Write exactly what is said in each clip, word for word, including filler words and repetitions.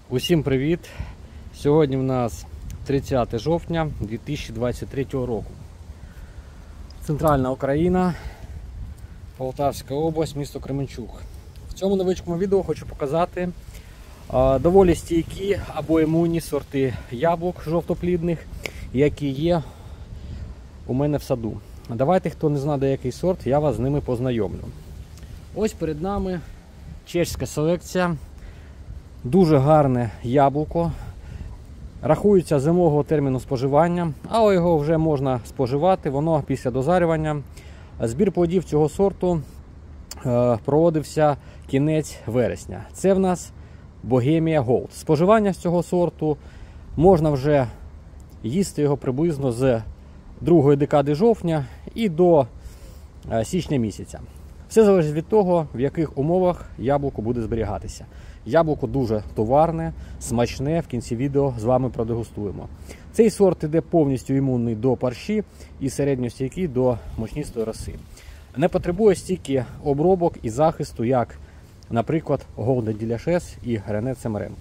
Усім привіт! Сьогодні в нас тридцяте жовтня дві тисячі двадцять третього року. Центральна Україна, Полтавська область, місто Кременчук. В цьому невеличкому відео хочу показати а, доволі стійкі або імунні сорти яблук жовтоплідних, які є у мене в саду. Давайте, хто не знає, який сорт, я вас з ними познайомлю. Ось перед нами чеська селекція. Дуже гарне яблуко. Рахується зимового терміну споживання, але його вже можна споживати, воно після дозарювання. Збір плодів цього сорту е, проводився кінець вересня. Це в нас Bohemia Gold. Споживання з цього сорту можна вже їсти його приблизно з другої декади жовтня і до е, січня місяця. Все залежить від того, в яких умовах яблуко буде зберігатися. Яблуко дуже товарне, смачне, в кінці відео з вами продегустуємо. Цей сорт іде повністю імунний до парші і середньостійкий до мучнистої роси. Не потребує стільки обробок і захисту, як, наприклад, Golden Delicious і Рене Цимеренко.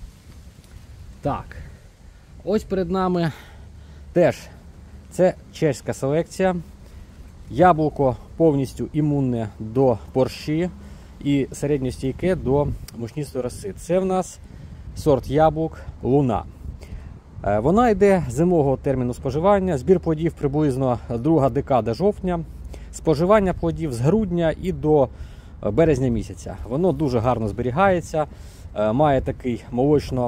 Так, ось перед нами теж це чеська селекція. Яблуко повністю імунне до парші і середньостійке до мучнистої роси. Це в нас сорт яблук Луна. Вона йде зимового терміну споживання. Збір плодів приблизно друга декада жовтня. Споживання плодів з грудня і до березня місяця. Воно дуже гарно зберігається, має такий молочно,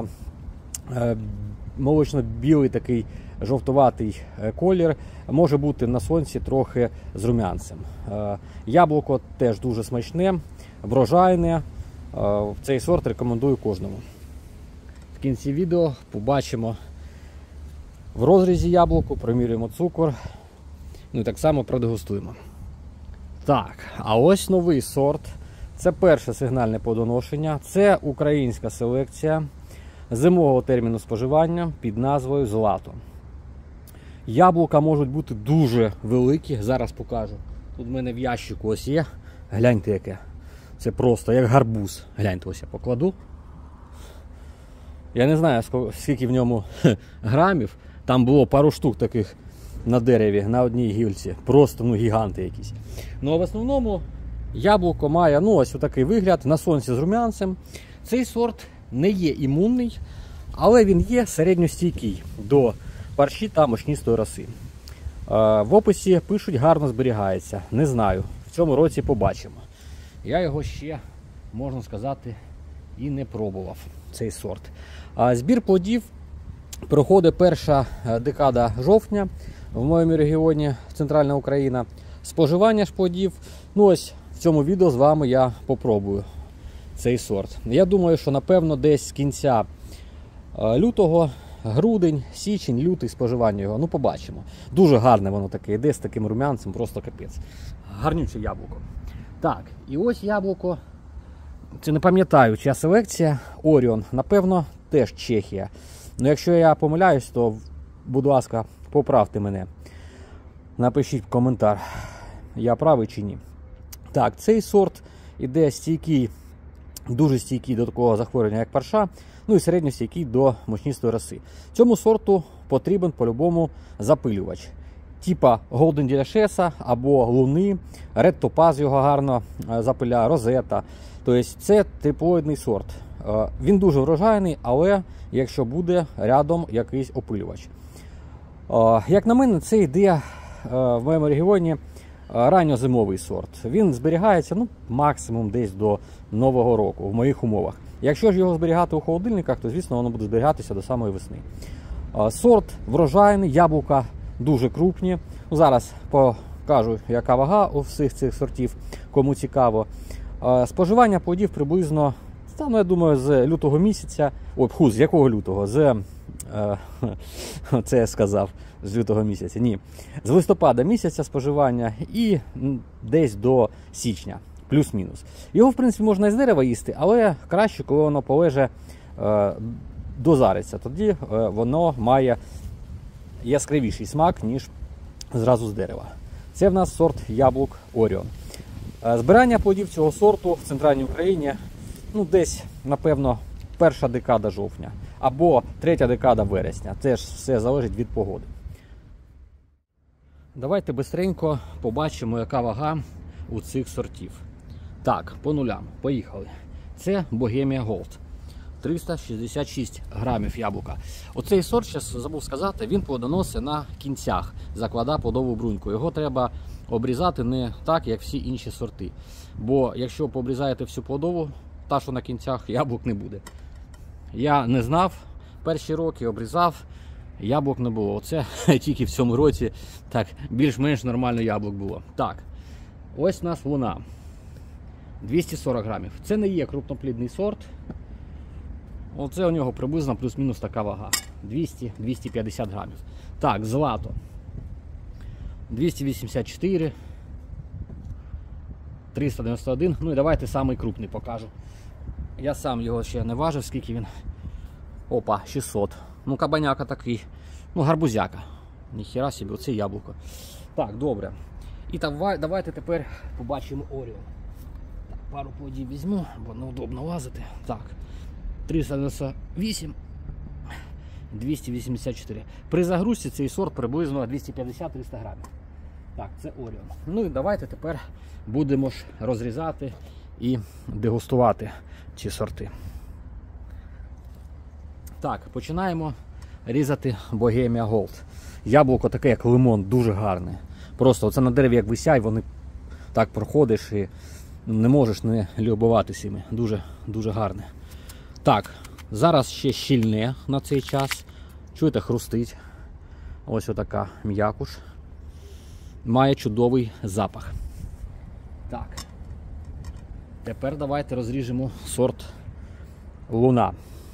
молочно-білий такий жовтуватий колір, може бути на сонці трохи з рум'янцем. Яблуко теж дуже смачне, врожайне. Цей сорт рекомендую кожному. В кінці відео побачимо в розрізі яблуку, промірюємо цукор, ну і так само продегустуємо. Так, а ось новий сорт. Це перше сигнальне плодоношення. Це українська селекція зимового терміну споживання під назвою Злато. Яблука можуть бути дуже великі, зараз покажу. Тут в мене в ящику ось є, гляньте яке. Це просто як гарбуз. Гляньте, ось я покладу. Я не знаю, скільки в ньому грамів. Там було пару штук таких на дереві, на одній гілці. Просто ну, гіганти якісь. Ну а в основному яблуко має ну, ось такий вигляд, на сонці з рум'янцем. Цей сорт не є імунний, але він є середньостійкий до парші та мучнистої роси. В описі пишуть, гарно зберігається. Не знаю, в цьому році побачимо. Я його ще, можна сказати, і не пробував, цей сорт. Збір плодів проходить перша декада жовтня в моєму регіоні, Центральна Україна. Споживання ж плодів, ну ось в цьому відео з вами я попробую цей сорт. Я думаю, що напевно десь з кінця лютого, грудень, січень, лютий споживання його, ну побачимо. Дуже гарне воно таке, йде з таким рум'янцем, просто капець. Гарнюче яблуко. Так, і ось яблуко, це не пам'ятаю, чия селекція, Оріон, напевно, теж Чехія. Ну якщо я помиляюсь, то, будь ласка, поправте мене. Напишіть коментар, я правий чи ні. Так, цей сорт іде стійкий, дуже стійкий до такого захворювання, як парша, ну і середньостійкий до мучнистої роси. Цьому сорту потрібен по-любому запилювач. Типа Golden Delicious або Луни, Red Topaz його гарно запиляє, Розета. Тобто це триплоїдний сорт. Він дуже врожайний, але якщо буде рядом якийсь опилювач. Як на мене, це йде в моєму регіоні ранньозимовий сорт. Він зберігається ну, максимум десь до Нового року в моїх умовах. Якщо ж його зберігати у холодильниках, то звісно воно буде зберігатися до самої весни. Сорт врожайний, яблука дуже крупні. Ну, зараз покажу, яка вага у всіх цих сортів, кому цікаво. Споживання плодів приблизно, ну, я думаю, з лютого місяця, ой, ху, з якого лютого? З, е, це я сказав, з лютого місяця, ні. З листопада місяця споживання і десь до січня, плюс-мінус. Його, в принципі, можна із дерева їсти, але краще, коли воно полеже, е, дозариться. Тоді е, воно має яскравіший смак, ніж зразу з дерева. Це в нас сорт яблук Оріон. Збирання плодів цього сорту в Центральній Україні ну, десь, напевно, перша декада жовтня або третя декада вересня. Це ж все залежить від погоди. Давайте бистренько побачимо, яка вага у цих сортів. Так, по нулям. Поїхали. Це Bohemia Gold. триста шістдесят шість грамів яблука. Оцей сорт, зараз забув сказати, він плодоносить на кінцях, закладає плодову бруньку. Його треба обрізати не так, як всі інші сорти. Бо якщо пообрізаєте всю плодову, та, що на кінцях, яблук не буде. Я не знав, перші роки обрізав, яблук не було. Оце тільки в цьому році так більш-менш нормально яблук було. Так, ось у нас Луна. двісті сорок грамів. Це не є крупноплідний сорт. Оце у нього приблизно плюс-мінус така вага. двісті - двісті п'ятдесят грамів. Так, Злато. двісті вісімдесят чотири. триста дев'яносто один. Ну і давайте самий крупний покажу. Я сам його ще не важив, скільки він. Опа, шістсот. Ну, кабаняка такий. Ну, гарбузяка. Ніхіра собі, оце яблуко. Так, добре. І давай, давайте тепер побачимо Оріон. Так, пару плодів візьму, бо неудобно лазити. Так, триста дев'яносто вісім. двісті вісімдесят чотири. При загрузці цей сорт приблизно двісті п'ятдесят - триста грамів. Так, це Оріон. Ну і давайте тепер будемо ж розрізати і дегустувати ці сорти. Так, починаємо різати Bohemia Gold. Яблуко таке, як лимон, дуже гарне. Просто оце на дереві як висять, вони так проходиш і не можеш не любуватися ними. Дуже, дуже гарне. Так, зараз ще щільне на цей час. Чуєте, хрустить. Ось отака м'якуш. Має чудовий запах. Так. Тепер давайте розріжемо сорт Луна.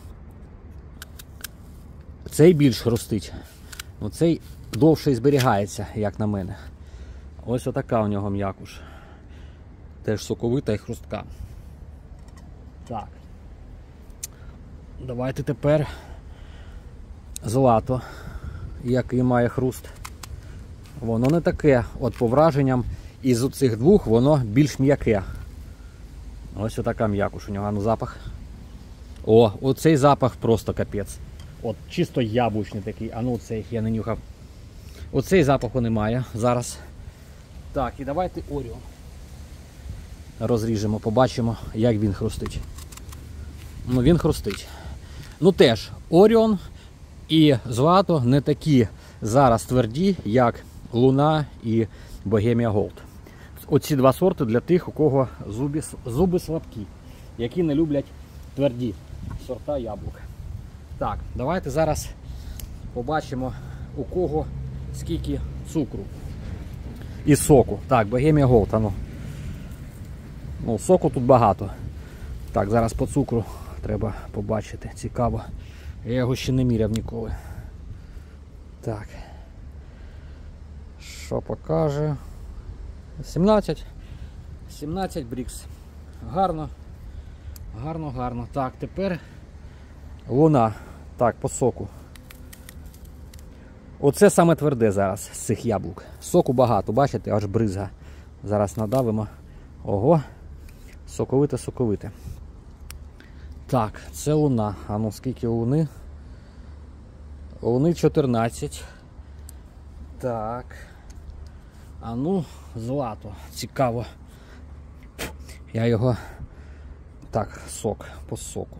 Цей більш хрустить. Цей довше і зберігається, як на мене. Ось отака у нього м'якуш. Теж соковита і хрустка. Так. Давайте тепер Злато, який має хруст. Воно не таке, от по враженням, із цих двох воно більш м'яке. Ось отака м'якуш у нього, ну запах. О, оцей запах просто капець. От чисто яблучний такий, а ну цей я не нюхав. Оцей запаху немає зараз. Так, і давайте Оріон розріжемо, побачимо, як він хрустить. Ну, він хрустить. Ну теж, Оріон і Злато не такі зараз тверді, як Луна і Bohemia Gold. Оці два сорти для тих, у кого зуби, зуби слабкі, які не люблять тверді сорта яблук. Так, давайте зараз побачимо, у кого скільки цукру і соку. Так, Bohemia Gold, ану. Ну, соку тут багато. Так, зараз по цукру треба побачити. Цікаво. Я його ще не міряв ніколи. Так. Що покаже? сімнадцять. сімнадцять брікс. Гарно. Гарно, гарно. Так, тепер Луна. Так, по соку. Оце саме тверде зараз з цих яблук. Соку багато, бачите, аж бризга. Зараз надавимо. Ого. Соковите-соковите. Так, це Луна. А ну скільки Луни? Луни чотирнадцять. Так. А ну, Злато. Цікаво. Я його... Так, сок. По соку.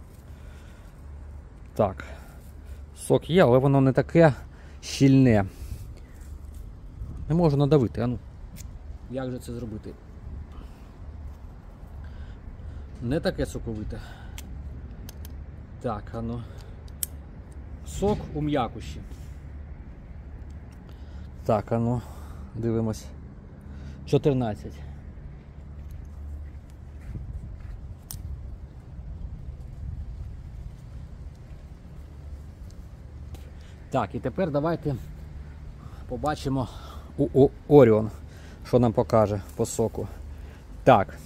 Так. Сок є, але воно не таке щільне. Не можу надавити, а ну. Як же це зробити? Не таке соковите. Так, а ну. Сок у м'якуші. Так, а ну, дивимось. чотирнадцять. Так, і тепер давайте побачимо у Оріон, що нам покаже по соку. Так.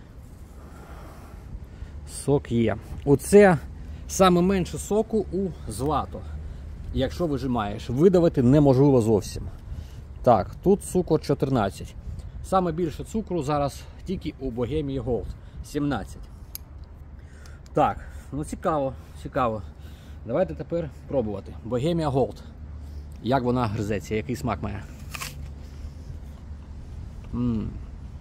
Сок є. Оце саме менше соку у Злато. Якщо вижимаєш, видавити неможливо зовсім. Так, тут цукор чотирнадцять. Саме більше цукру зараз тільки у Bohemia Gold. сімнадцять. Так, ну цікаво, цікаво. Давайте тепер пробувати. Bohemia Gold. Як вона гризеться, який смак має. М-м.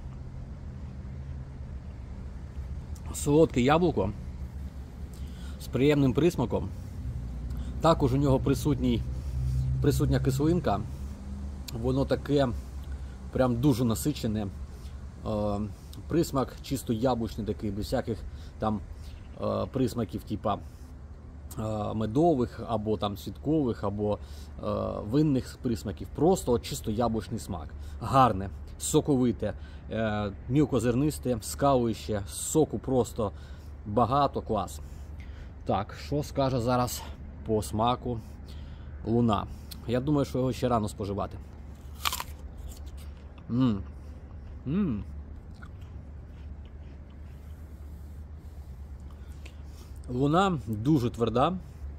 Солодке яблуко з приємним присмаком. Також у нього присутній, присутня кислинка. Воно таке прям дуже насичене. Е, присмак чисто яблучний такий, без всяких там е, присмаків, типа е, медових, або там цвіткових, або е, винних присмаків. Просто от, чисто яблучний смак. Гарне, соковите, е, мілкозернисте, скалуще, соку просто багато, клас. Так, що скаже зараз по смаку Луна? Я думаю, що його ще рано споживати. Ммм. Ммм. Луна дуже тверда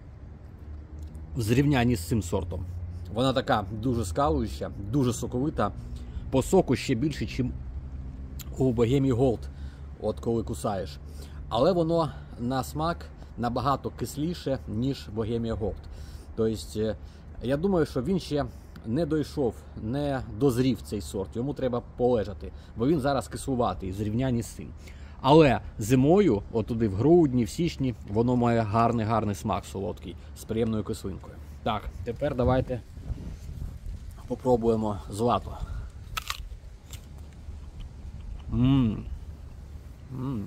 в зрівнянні з цим сортом. Вона така дуже скалуюча, дуже соковита. По соку ще більше, ніж у Bohemia Gold, от коли кусаєш. Але воно на смак набагато кисліше, ніж Bohemia Gold. Тобто, я думаю, що він ще не дійшов, не дозрів цей сорт. Йому треба полежати, бо він зараз кислуватий в зрівнянні з цим. Але зимою, отуди в грудні, в січні, воно має гарний-гарний смак солодкий, з приємною кислинкою. Так, тепер давайте попробуємо злато. Ммм. Ммм.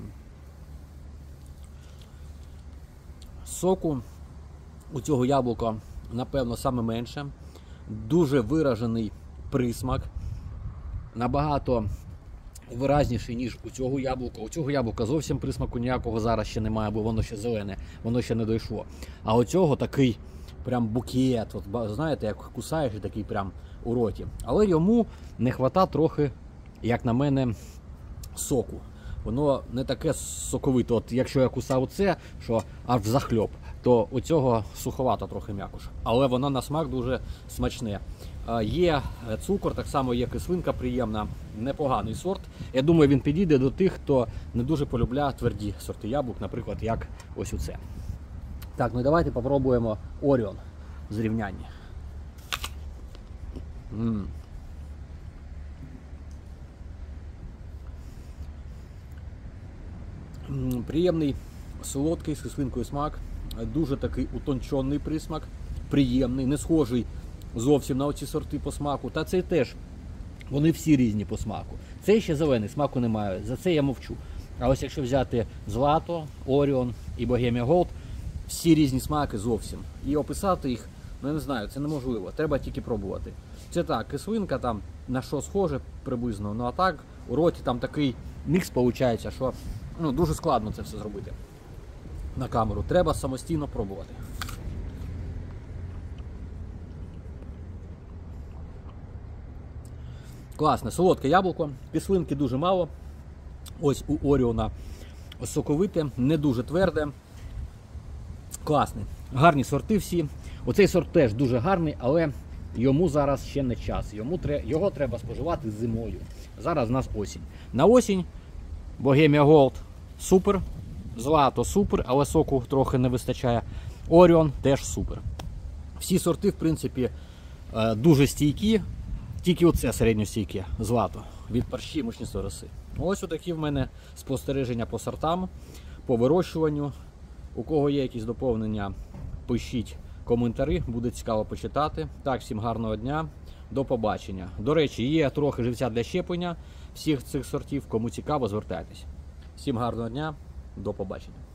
Соку у цього яблука, напевно, саме менше. Дуже виражений присмак. Набагато виразніший, ніж у цього яблука. У цього яблука зовсім присмаку ніякого зараз ще немає, бо воно ще зелене, воно ще не дійшло. А у цього такий прям букет. От, знаєте, як кусаєш і такий прям у роті. Але йому не вистачає трохи, як на мене, соку. Воно не таке соковите. От якщо я кусав оце, що аж захльоп, то у цього суховато трохи м'якош. Але воно на смак дуже смачне. Є цукор, так само є кислинка приємна, непоганий сорт. Я думаю, він підійде до тих, хто не дуже полюбляє тверді сорти яблук, наприклад, як ось оце. Так, ну і давайте попробуємо Orion в зрівнянні. М-м. Приємний солодкий з кислинкою смак, дуже такий утончений присмак, приємний, не схожий зовсім на оці сорти по смаку. Та цей теж, вони всі різні по смаку. Цей ще зелений, смаку немає, за це я мовчу. А ось якщо взяти Злато, Orion і Bohemia Gold, всі різні смаки зовсім. І описати їх, ну я не знаю, це неможливо, треба тільки пробувати. Це так, кислинка там на що схоже приблизно, ну а так у роті там такий мікс виходить, що ну, дуже складно це все зробити на камеру. Треба самостійно пробувати. Класне, солодке яблуко, кислинки дуже мало. Ось у Оріона соковите, не дуже тверде. Класне. Гарні сорти всі. Оцей сорт теж дуже гарний, але йому зараз ще не час. Йому, його треба споживати зимою. Зараз у нас осінь. На осінь Bohemia Gold супер, Злато супер, але соку трохи не вистачає. Orion теж супер. Всі сорти, в принципі, дуже стійкі, тільки оце середньостійке Злато від парші мучнісної роси. Ось отакі в мене спостереження по сортам, по вирощуванню. У кого є якісь доповнення, пишіть коментарі, буде цікаво почитати. Так, всім гарного дня, до побачення. До речі, є трохи живця для щеплення всіх цих сортів, кому цікаво, звертайтесь. Всім гарного дня, до побачення.